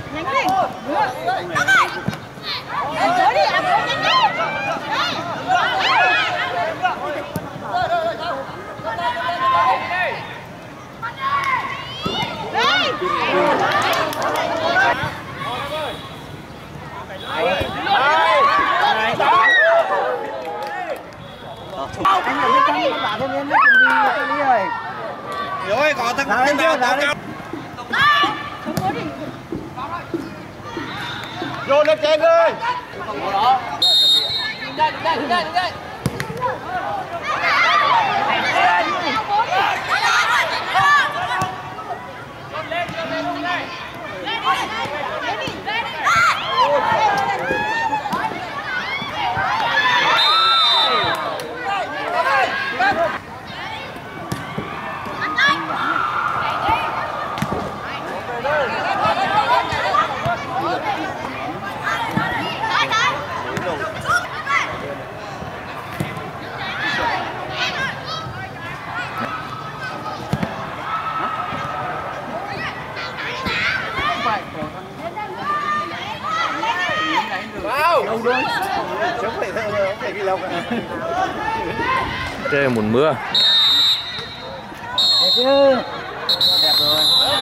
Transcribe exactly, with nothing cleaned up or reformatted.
Nhanh lên. Ăn cố đi, ăn cố nhanh lên. Anh ở bên trong các bạn thêm nó chuẩn bị cái gì rồi. Rồi có thằng tên nào cao cao. Vô lên trên ơi. Đây, đây, đây, đây. Trời muốn mưa. Đẹp chứ. Đẹp rồi.